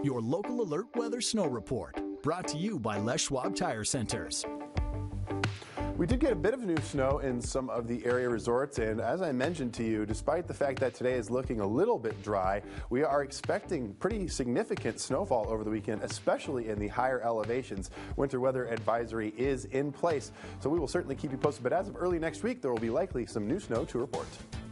Your local alert weather snow report, brought to you by Les Schwab Tire Centers. We did get a bit of new snow in some of the area resorts, and as I mentioned to you, despite the fact that today is looking a little bit dry, we are expecting pretty significant snowfall over the weekend, especially in the higher elevations. Winter weather advisory is in place, so we will certainly keep you posted, but as of early next week, there will be likely some new snow to report.